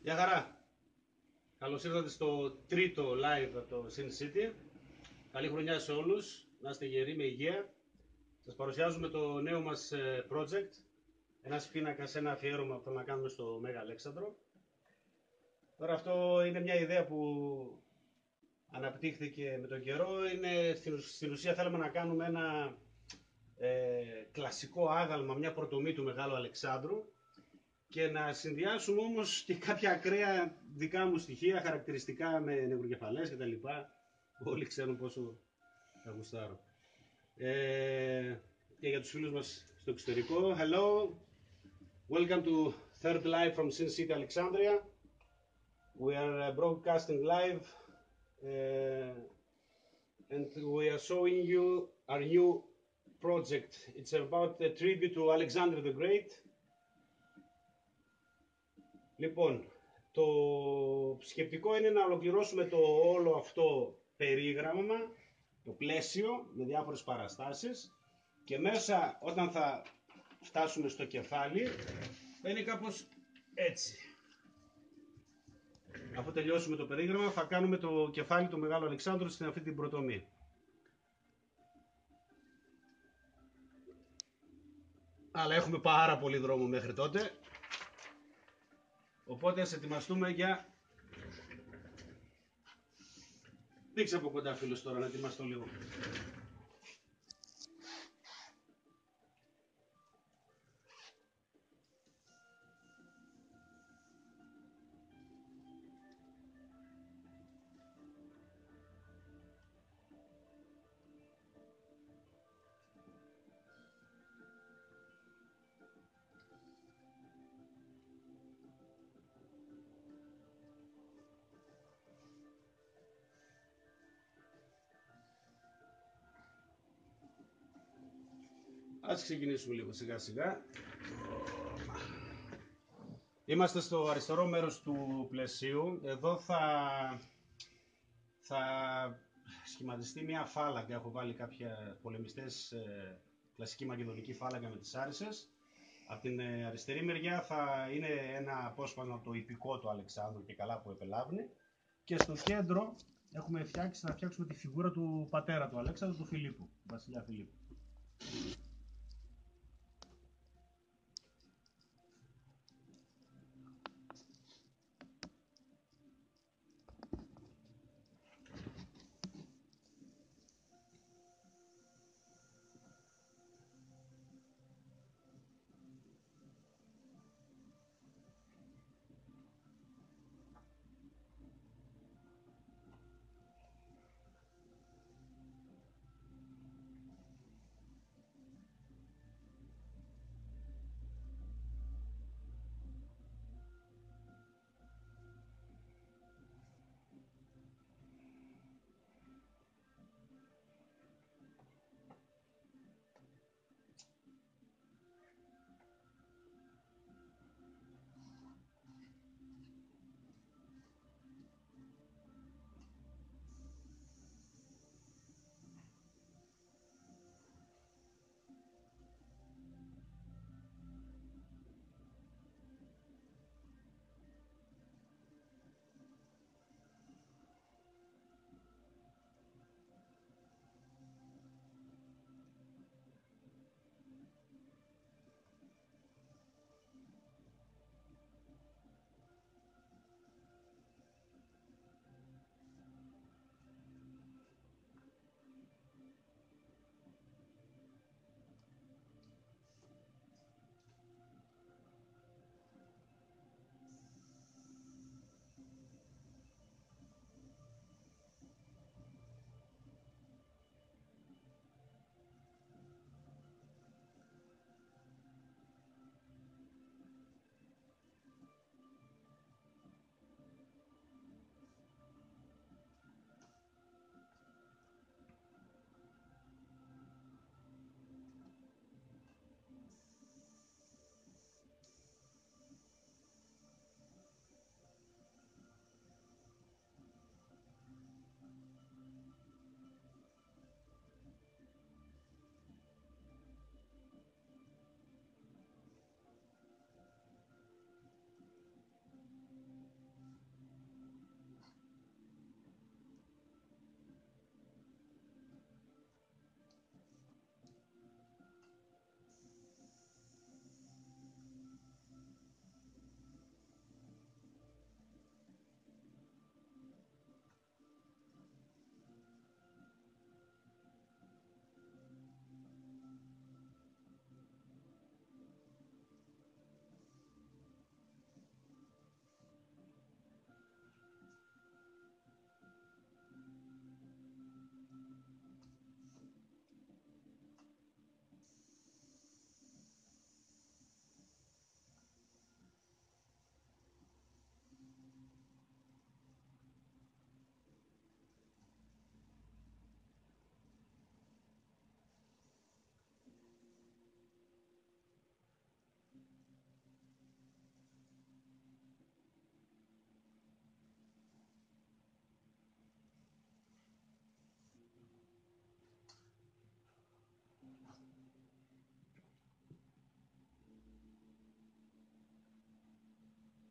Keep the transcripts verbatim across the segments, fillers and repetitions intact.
Γεια χαρά! Καλώς ήρθατε στο τρίτο live από το Sin City. Καλή χρονιά σε όλους, να είστε γεροί με υγεία. Σας παρουσιάζουμε το νέο μας project. Ένας πίνακας, ένα αφιέρωμα που θα να κάνουμε στο Μέγα Αλέξανδρο. Τώρα αυτό είναι μια ιδέα που αναπτύχθηκε με τον καιρό. Είναι, στην ουσία θέλαμε να κάνουμε ένα ε, κλασικό άγαλμα, μια πρωτομή του Μεγάλου Αλεξάνδρου, και να συνδυάσουμε όμως και κάποια ακραία δικά μου στοιχεία, χαρακτηριστικά με νευροκεφαλές και τα λοιπά. Όλοι ξέρουν πόσο τα γουστάρω. Ε, και για τους φίλους μας στο εξωτερικό, hello, welcome to third live from Sin City Alexandria. We are uh, broadcasting live uh, and we are showing you our new project. It's about a tribute to Alexander the Great. Λοιπόν, το σκεπτικό είναι να ολοκληρώσουμε το όλο αυτό περίγραμμα, το πλαίσιο με διάφορες παραστάσεις, και μέσα όταν θα φτάσουμε στο κεφάλι θα είναι κάπως έτσι. Αφού τελειώσουμε το περίγραμμα θα κάνουμε το κεφάλι του Μεγάλου Αλεξάνδρου στην αυτή την πρωτομή. Αλλά έχουμε πάρα πολύ δρόμο μέχρι τότε. Οπότε ας ετοιμαστούμε για... Δείξε από κοντά, φίλος, τώρα να ετοιμαστώ λίγο. Ας ξεκινήσουμε λίγο σιγά σιγά. Είμαστε στο αριστερό μέρος του πλαισίου. Εδώ θα, θα σχηματιστεί μια φάλαγγα. Έχω βάλει κάποια πολεμιστές, ε, κλασική μακεδονική φάλαγγα με τις άρισες. Από την ε, αριστερή μεριά θα είναι ένα απόσπασμα από το ιππικό του Αλεξάνδρου και καλά που επελάβνει. Και στο κέντρο έχουμε φτιάξει, να φτιάξουμε τη φιγούρα του πατέρα του Αλέξανδρου, του Φιλίππου, του βασιλιά Φιλίππου.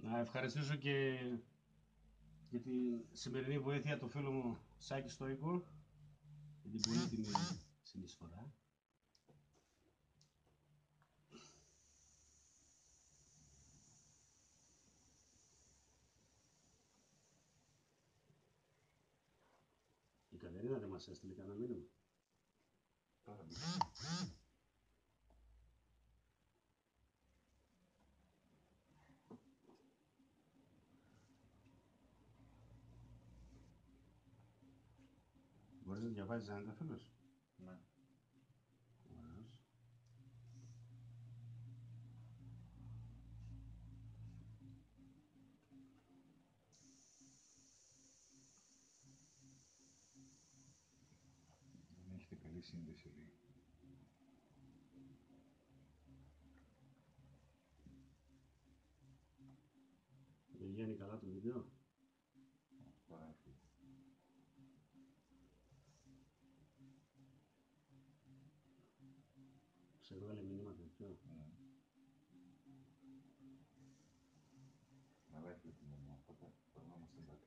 Να ευχαριστήσω και για τη σημερινή βοήθεια το φίλο μου Σάκη Στόικο για την πολύτιμη συνεισφορά. Η Κατερίνα δεν μας έστειλε κανένα μήνυμα. Μπορείς να διαβάζεις αν είναι φίλος. Ναι. Ωραίος. Δεν έχετε καλή σύνδεση λίγο. Δεν βγαίνει καλά το βίντεο. Τώρα έφυγε. Σε έβγαλε μήνυμα τέτοιο. Ναι. Αλλά έφυγε το μήνυμα, οπότε πρέπει να είμαστε εντάξει.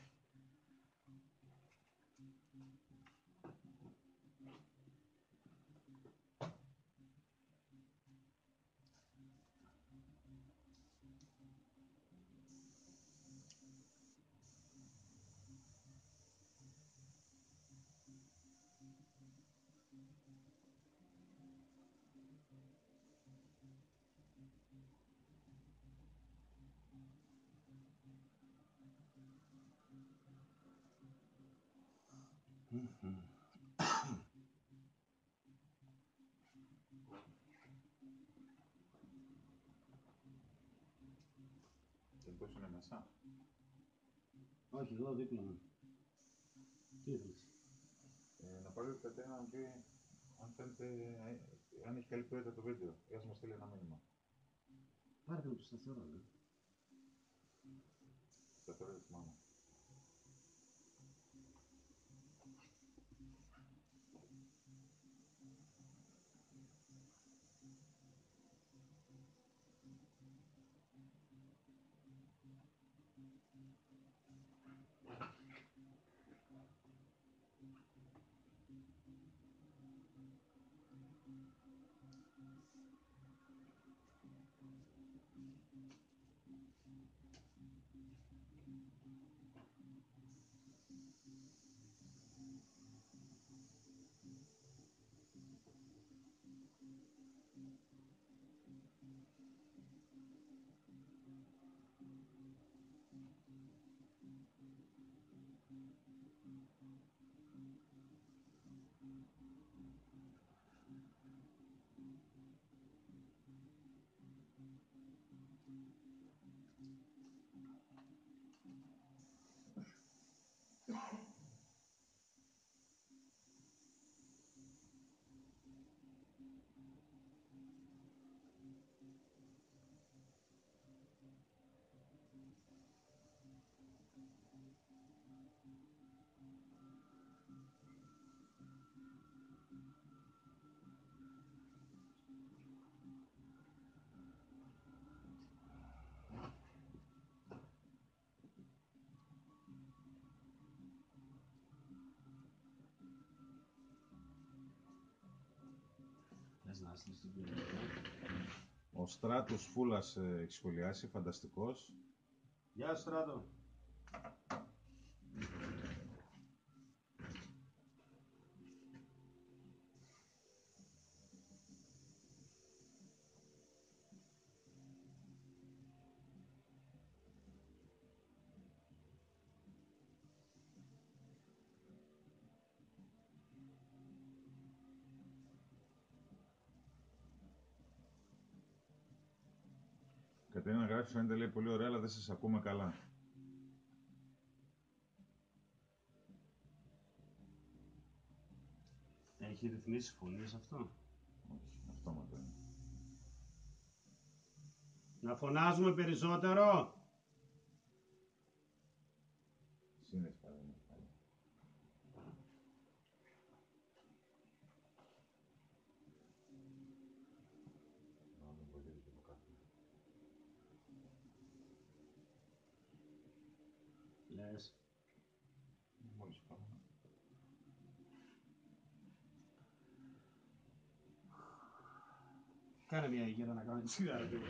Και πώς είναι μέσα. Όχι, εδώ δίπλα μου. Τι ήθελες. Ε, να πάρει την Κατερίνα να μου πει αν θέλετε, ε, αν έχει καλή ποιότητα το βίντεο ή ας μας στείλει ένα μήνυμα. Πάρε το σταθερό, ναι. Σταθερό δεν θυμάμαι. Θες να στείλεις την ποιότητα. Ο Στράτος Φούλας ε, έχει σχολιάσει, φανταστικός. Γεια σου Στράτο. Κατερίνα γράφει, φαίνεται λέει πολύ ωραία, αλλά δεν σας ακούμε καλά. Έχει ρυθμίσει φωνή αυτό. Όχι, αυτόματα είναι. Να φωνάζουμε περισσότερο. Σύνδεση πάλι είναι πάλι. Να μην βοηθήσει και το κάθισμα. λες. Μόλις πάμε. Κάνε μια γύρα να κάνω τη σιγάρα του.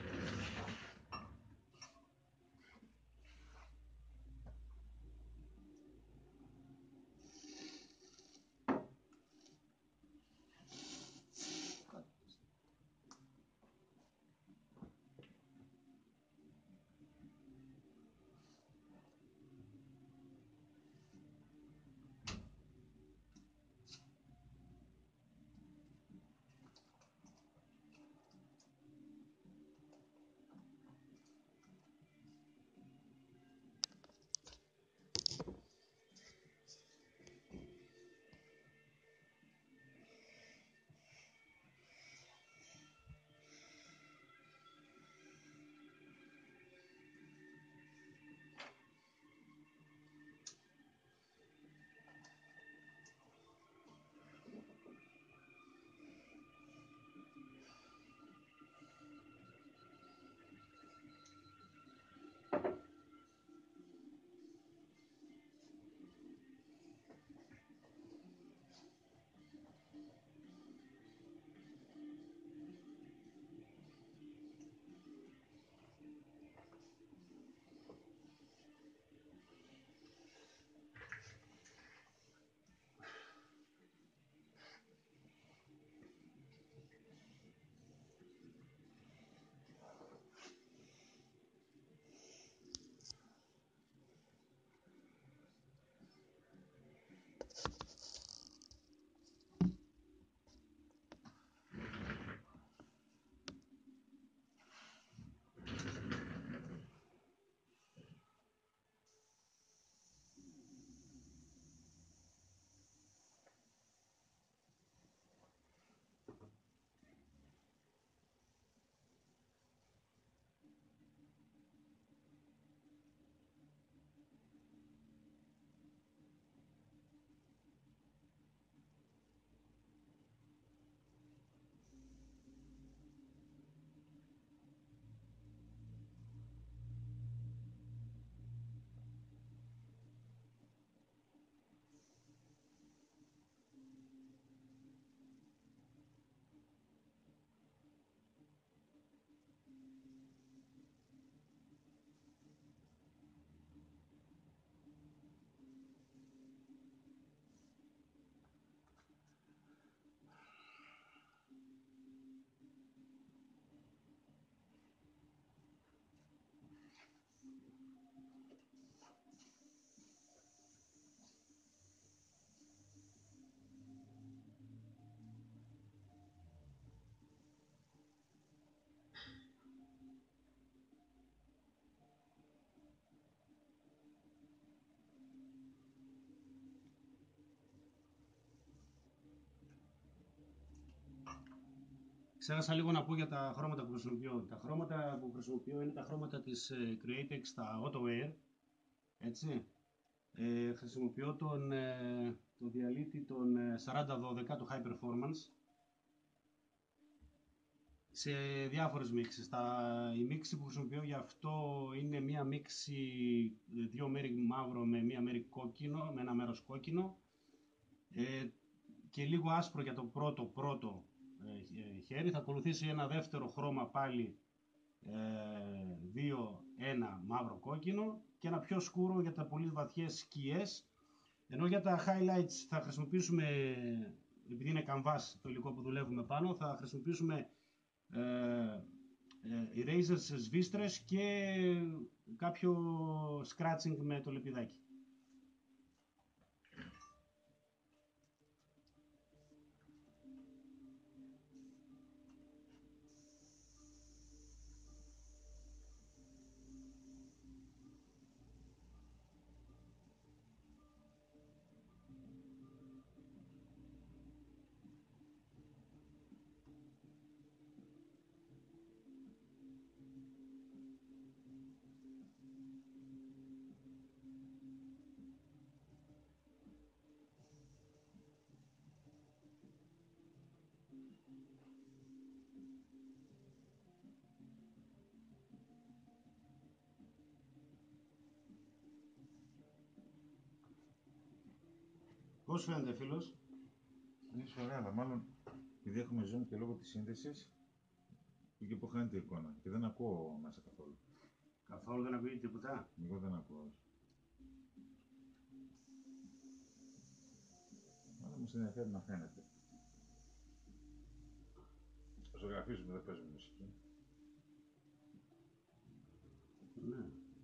Ξέχασα λίγο να πω για τα χρώματα που χρησιμοποιώ. Τα χρώματα που χρησιμοποιώ είναι τα χρώματα της Createx, τα AutoAir, έτσι. Ε, χρησιμοποιώ τον, ε, τον διαλύτη τον σαράντα δώδεκα, το High Performance, σε διάφορες μίξεις. Τα, η μίξη που χρησιμοποιώ για αυτό είναι μία μίξη δύο μέρη μαύρο με μία μέρη κόκκινο, με ένα μέρος κόκκινο, ε, και λίγο άσπρο για το πρώτο πρώτο ε, χέρι. Θα ακολουθήσει ένα δεύτερο χρώμα πάλι ε, δύο ένα μαύρο κόκκινο και ένα πιο σκούρο για τα πολύ βαθιές σκιές, ενώ για τα highlights θα χρησιμοποιήσουμε, επειδή είναι canvas το υλικό που δουλεύουμε πάνω, θα χρησιμοποιήσουμε ε, ε, erasers, σβίστρες και κάποιο scratching με το λεπιδάκι. πώς φαίνεται, φίλος? Είναι ωραία, αλλά μάλλον επειδή έχουμε zoom και λόγω της σύνδεσης, εκεί που χάνεται η εικόνα και δεν ακούω μέσα καθόλου. Καθόλου δεν ακούγεται τίποτα. Εγώ δεν ακούω. Αλλά μας ενδιαφέρει να φαίνεται. Ζωγραφίζουμε, δεν παίζουμε μουσική. Ναι.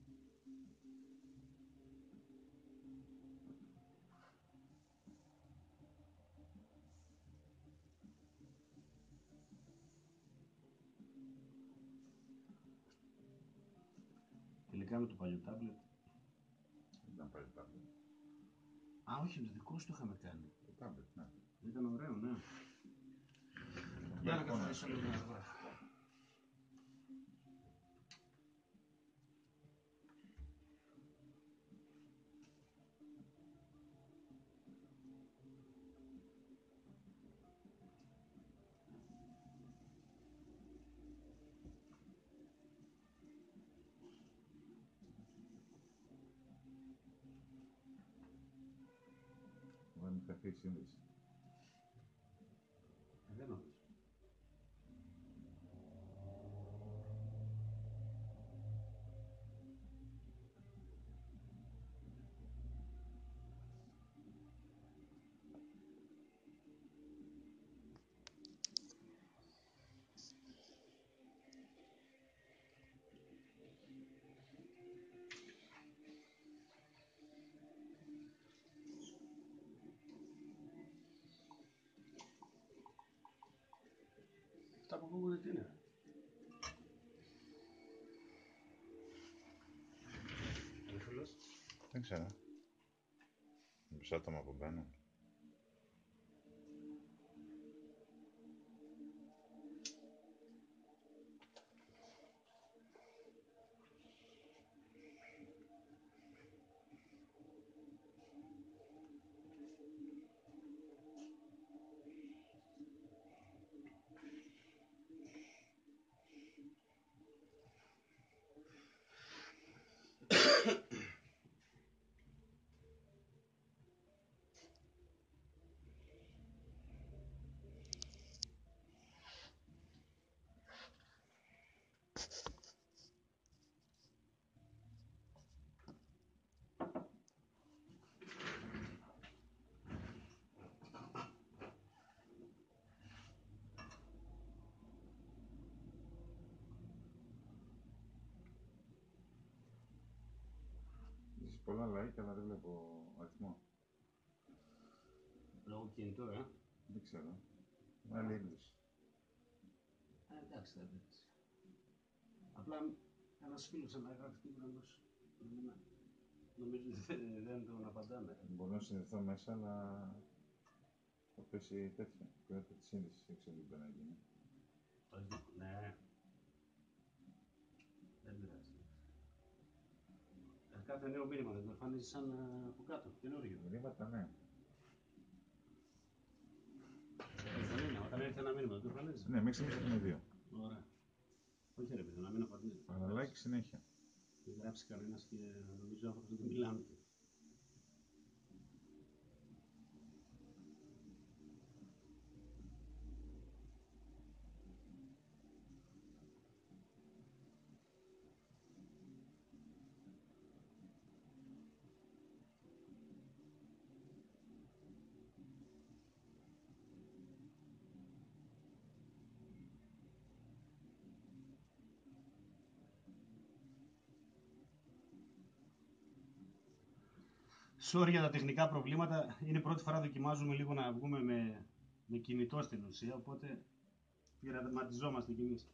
Τελικά με το παλιό τάμπλετ. Δεν ήταν πάλι τάμπλετ. Α, όχι, το δικό σου το είχαμε κάνει. Το τάμπλετ, ναι. Ήταν ωραίο, ναι. Για να καθαρίσω λίγο να γράφω. Δεν είναι καθή η σύνδεση. Δεν νομίζω. Αυτά που ακούγονται τι είναι? Είναι φίλος? Δεν ξέρω. Μισό άτομα που μπαίνουν. Έχεις πολλά like, αλλά δεν βλέπω αριθμό. Λόγω κινητού, ε. Δεν ξέρω. Άλλη έκδοση. Ε, εντάξει, δεν πειράζει. Απλά ένας φίλος αναγράφει τίποτα όμως. Νομίζω ότι δεν, δεν τον απαντάμε. Μπορώ να συνδεθώ μέσα, αλλά θα πέσει τέτοια. Ποιότητα της σύνδεσης, δεν ξέρω τι μπορεί να γίνει. Ναι. Δεν πειράζει. Ε, κάθε νέο μήνυμα δεν το εμφανίζει σαν ε, από κάτω, καινούργιο. Μηνύματα, ναι. Δεν είναι, όταν έρθει ένα μήνυμα δεν το εμφανίζει. Ναι, μέχρι στιγμής έχουμε δύο. Ωραία. Όχι ρε παιδί, να μην απαντήσει. Αλλά like συνέχεια. Δεν γράψει κανένας και νομίζω ο άνθρωπος δεν μιλάμε. Sorry για τα τεχνικά προβλήματα. Είναι η πρώτη φορά δοκιμάζουμε λίγο να βγούμε με, με κινητό στην ουσία, οπότε πειραματιζόμαστε κι εμείς.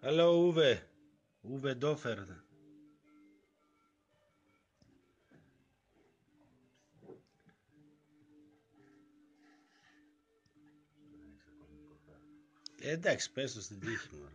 Hello, Uwe. Uwe Doffer. Ε, εντάξει, πες το στην τύχη μου.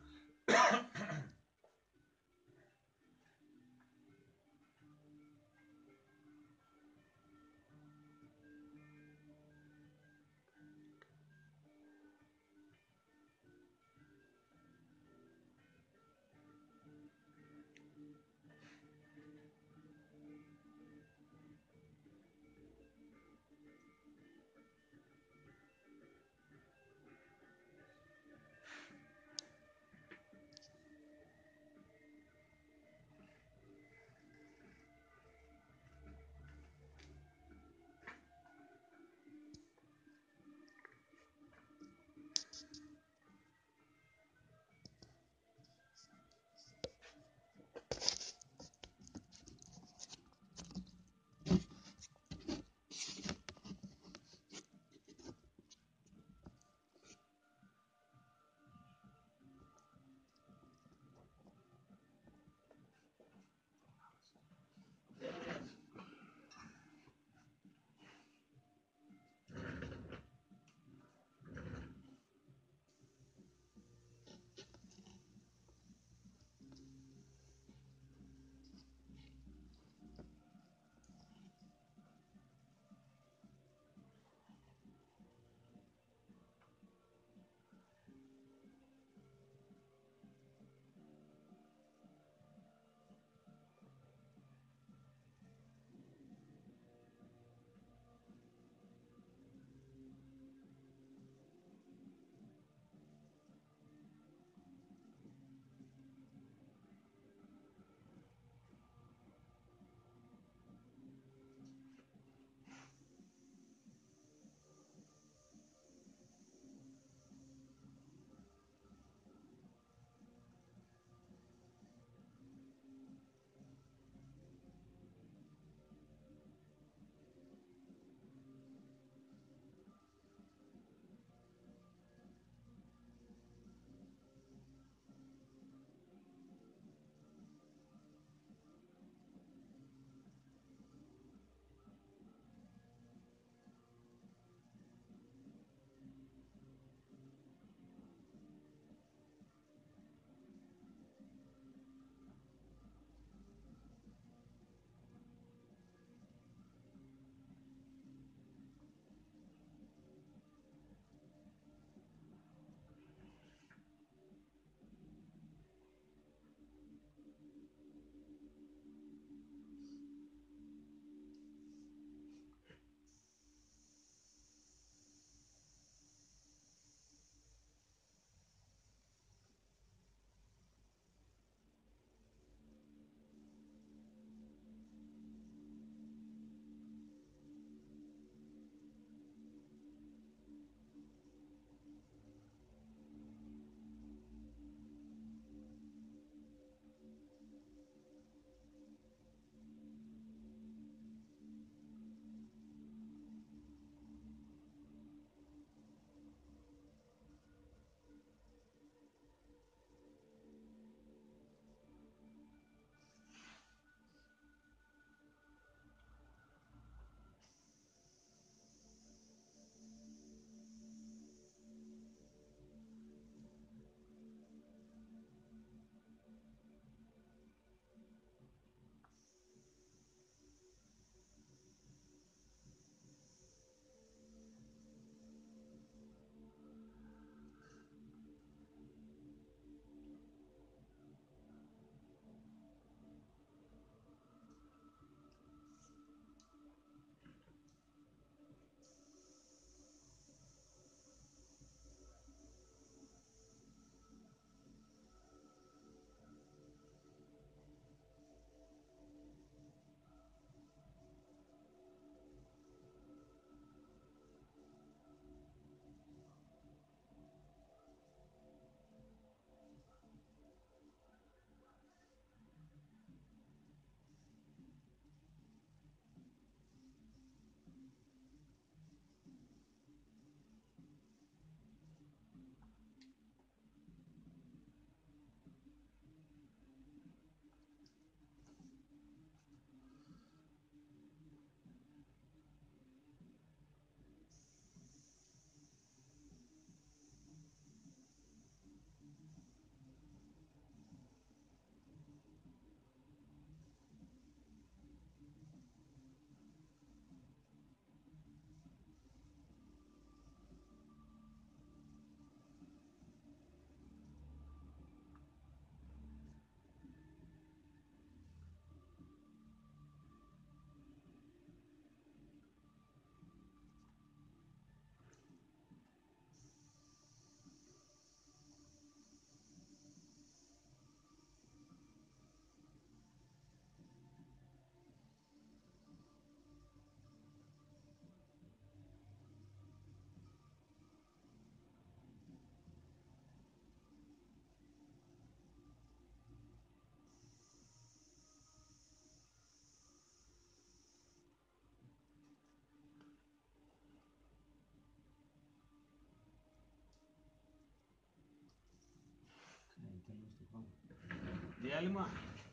Διάλειμμα.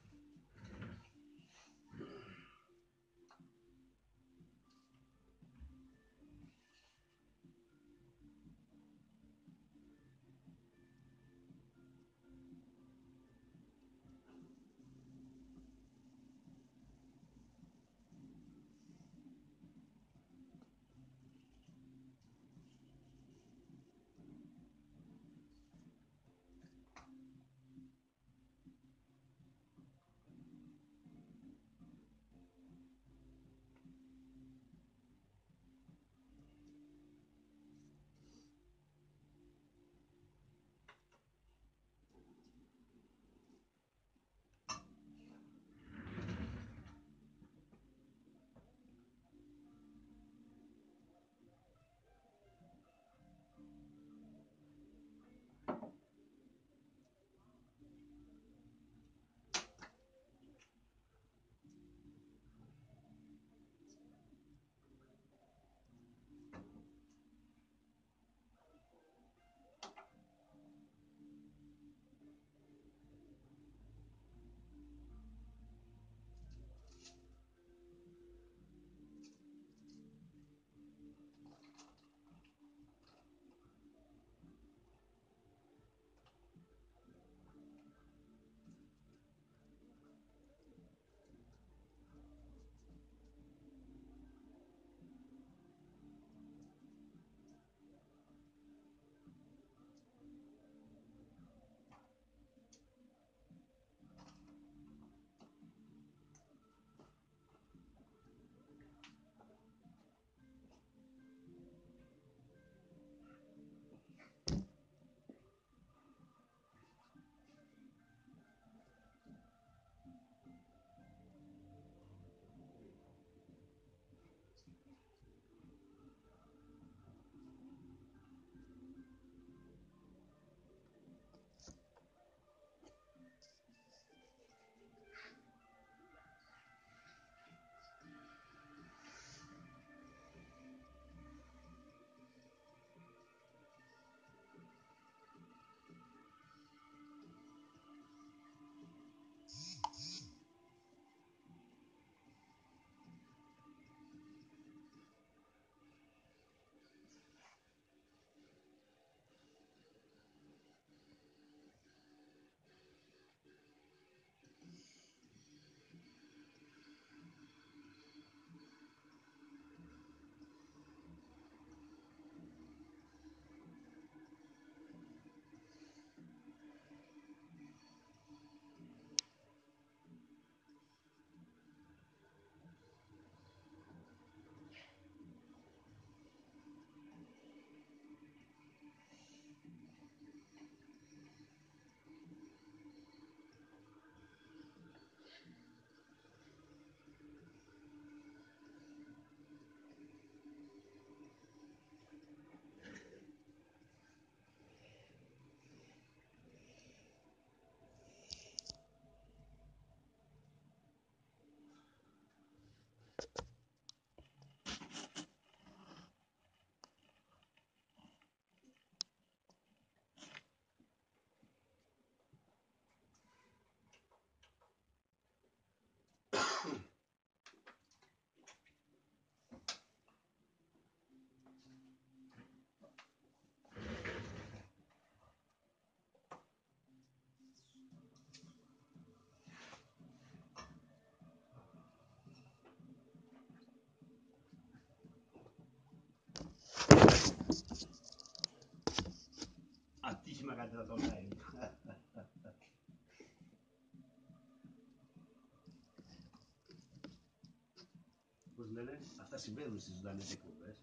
Ατύχημα κάτι θα το λέει. Πώς λένε, αυτά συμβαίνουν στις ζωντανές εκπομπές.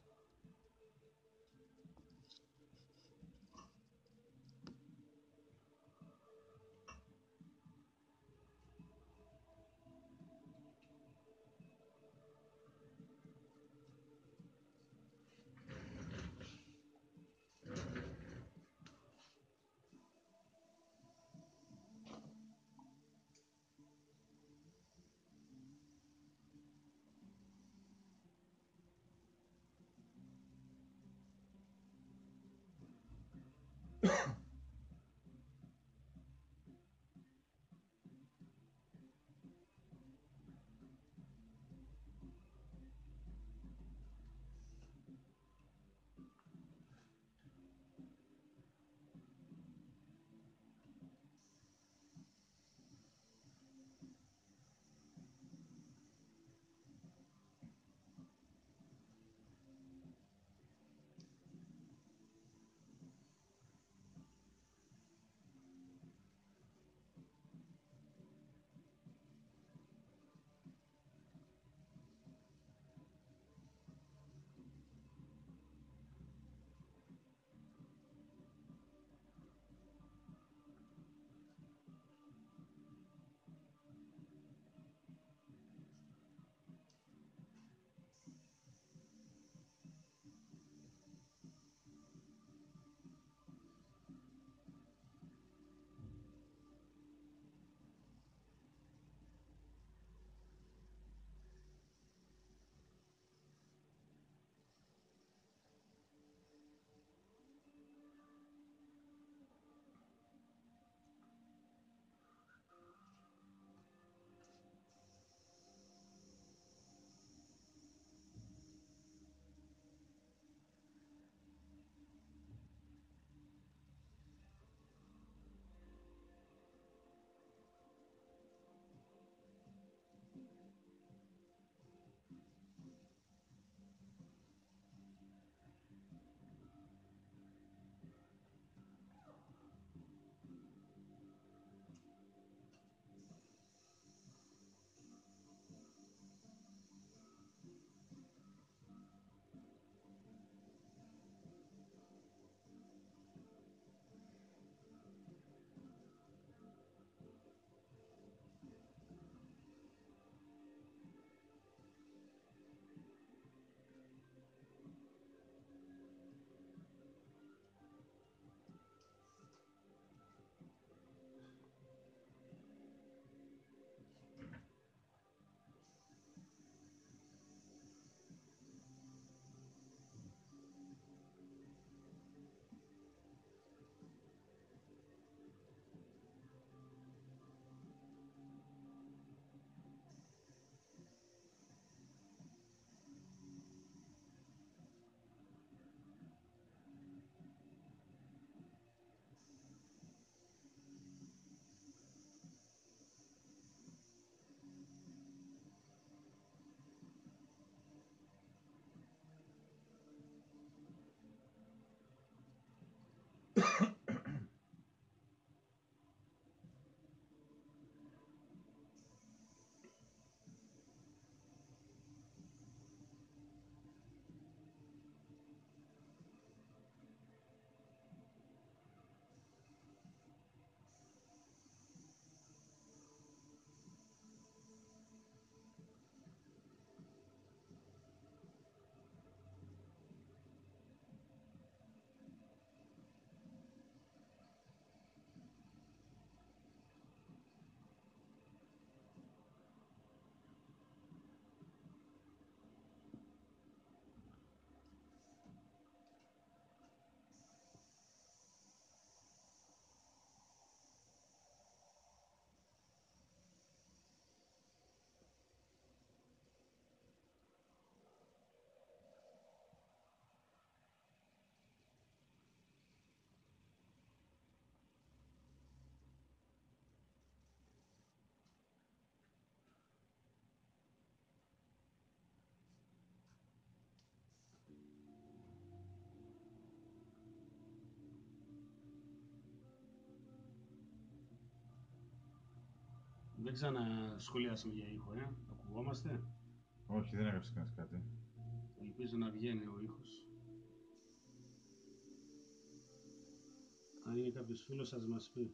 Δεν ξανασχολιάσαμε για ήχο, ε. Ακουγόμαστε. Όχι, δεν έγραψε κανείς κάτι. Ελπίζω να βγαίνει ο ήχος. Αν είναι κάποιος φίλος, ας μας πει.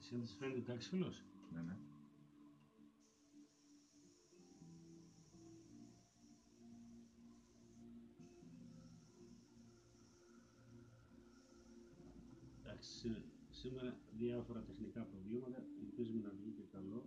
Σύνδεση φαίνεται τάξιφυλλος. Ναι, ναι. Εντάξει, σήμερα διάφορα τεχνικά προβλήματα, ελπίζουμε να βγει και καλό.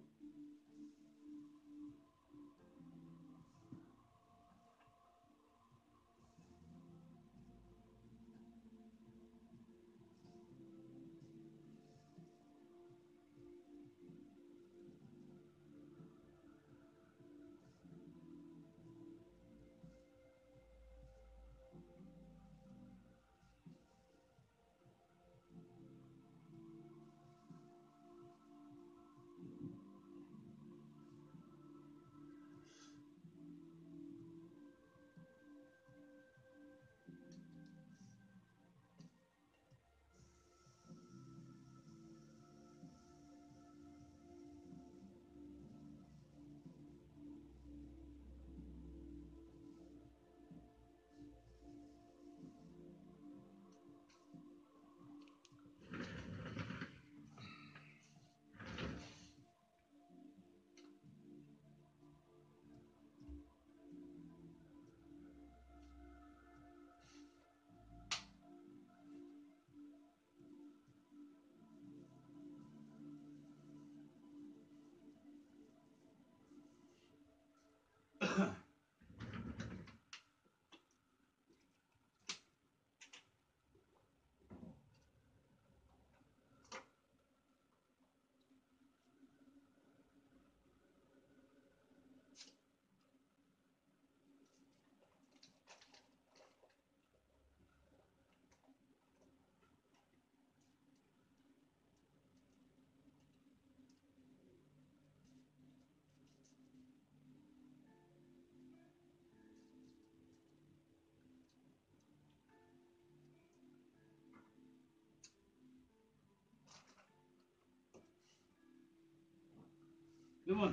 Λοιπόν,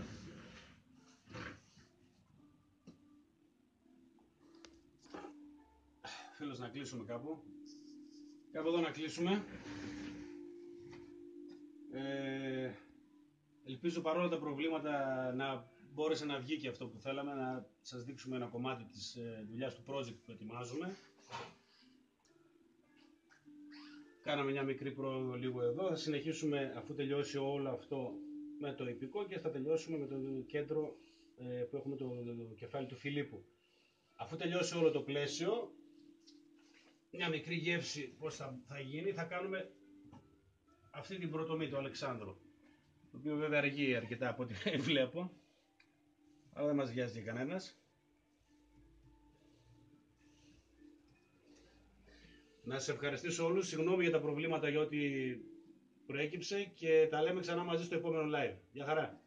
φίλος, να κλείσουμε κάπου. Κάπου εδώ να κλείσουμε. Ε, ελπίζω παρόλα τα προβλήματα να μπόρεσε να βγει και αυτό που θέλαμε, να σας δείξουμε ένα κομμάτι της δουλειάς του project που ετοιμάζουμε. Κάναμε μια μικρή πρόοδο λίγο εδώ, θα συνεχίσουμε αφού τελειώσει όλο αυτό με το υπηκό και θα τελειώσουμε με το κέντρο ε, που έχουμε το, το, το κεφάλι του Φιλίππου. Αφού τελειώσει όλο το πλαίσιο, μια μικρή γεύση πώς θα, θα γίνει, θα κάνουμε αυτή την πρωτομή του Αλεξάνδρου, το οποίο βέβαια αργεί αρκετά από ό,τι βλέπω, αλλά δεν μας βιάζει κανένας. Να σας ευχαριστήσω όλους, συγγνώμη για τα προβλήματα για ό,τι προέκυψε και τα λέμε ξανά μαζί στο επόμενο live. Γεια χαρά!